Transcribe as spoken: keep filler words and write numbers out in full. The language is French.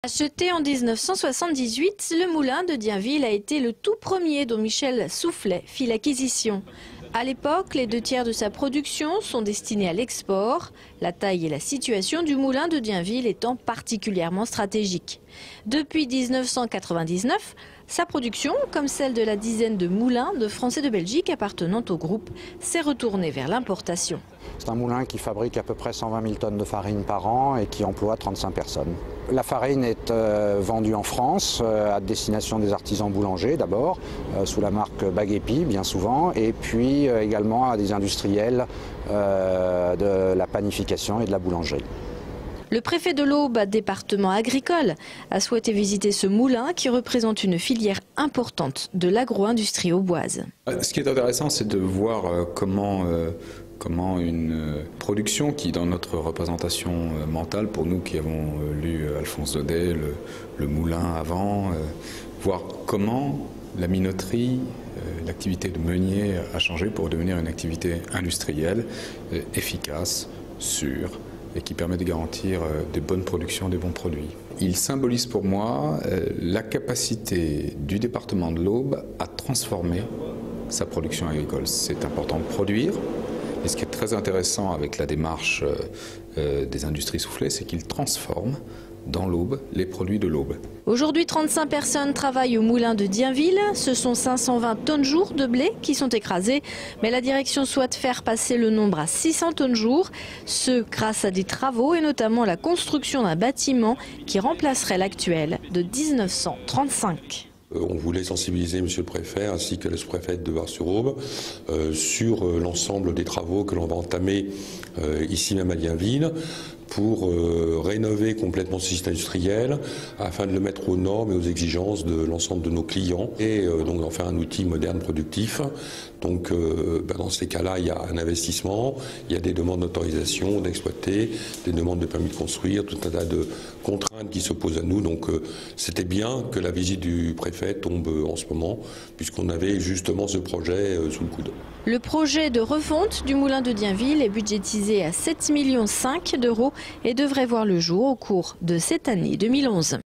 Acheté en mille neuf cent soixante-dix-huit, le moulin de Dienville a été le tout premier dont Michel Soufflet fit l'acquisition. À l'époque, les deux tiers de sa production sont destinés à l'export, la taille et la situation du moulin de Dienville étant particulièrement stratégiques. Depuis mille neuf cent quatre-vingt-dix-neuf, sa production, comme celle de la dizaine de moulins de France et de Belgique appartenant au groupe, s'est retournée vers l'importation. C'est un moulin qui fabrique à peu près cent vingt mille tonnes de farine par an et qui emploie trente-cinq personnes. La farine est euh, vendue en France euh, à destination des artisans boulangers d'abord, euh, sous la marque Baguépi bien souvent, et puis euh, également à des industriels euh, de la panification et de la boulangerie. Le préfet de l'Aube, département agricole, a souhaité visiter ce moulin qui représente une filière importante de l'agro-industrie auboise. Ce qui est intéressant, c'est de voir comment, euh, comment une production qui, dans notre représentation mentale, pour nous qui avons lu Alphonse Daudet, le, le moulin avant, euh, voir comment la minoterie, euh, l'activité de meunier a changé pour devenir une activité industrielle, euh, efficace, sûre, et qui permet de garantir de bonnes productions, des bons produits. Il symbolise pour moi la capacité du département de l'Aube à transformer sa production agricole. C'est important de produire, et ce qui est très intéressant avec la démarche des industries soufflées, c'est qu'ils transforment dans l'Aube les produits de l'Aube. Aujourd'hui, trente-cinq personnes travaillent au moulin de Dienville. Ce sont cinq cent vingt tonnes jour de blé qui sont écrasées. Mais la direction souhaite faire passer le nombre à six cents tonnes jour. Ce grâce à des travaux et notamment la construction d'un bâtiment qui remplacerait l'actuel de mille neuf cent trente-cinq. On voulait sensibiliser Monsieur le Préfet ainsi que le sous-préfet de Var-sur-Aube euh, sur euh, l'ensemble des travaux que l'on va entamer euh, ici même à Dienville pour euh, rénover complètement ce site industriel afin de le mettre aux normes et aux exigences de l'ensemble de nos clients et euh, donc d'en faire un outil moderne productif. Donc euh, ben dans ces cas-là, il y a un investissement, il y a des demandes d'autorisation d'exploiter, des demandes de permis de construire, tout un tas de contraintes qui s'opposent à nous. Donc euh, c'était bien que la visite du préfet tombe en ce moment puisqu'on avait justement ce projet euh, sous le coude. Le projet de refonte du moulin de Dienville est budgétisé à sept virgule cinq millions d'euros et devrait voir le jour au cours de cette année deux mille onze.